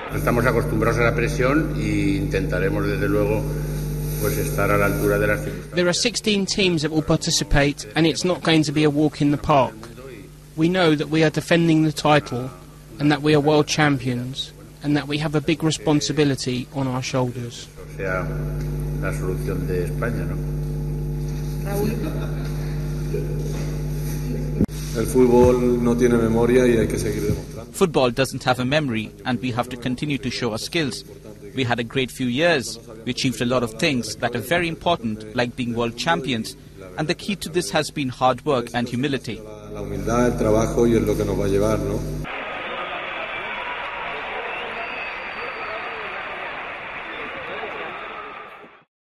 Estamos acostumbrados a la presión y intentaremos desde luego pues estar a la altura de las circunstancias. There are 16 teams that will participate and it's not going to be a walk in the park. We know that we are defending the title and that we are world champions and that we have a big responsibility on our shoulders. O sea, la solución de España, ¿no? El fútbol no tiene memoria y hay que seguir demostrando. Football doesn't have a memory and we have to continue to show our skills. We had a great few years. We achieved a lot of things that are very important, like being world champions. And the key to this has been hard work and humility. La humildad, el trabajo y es lo que nos va a llevar, ¿no?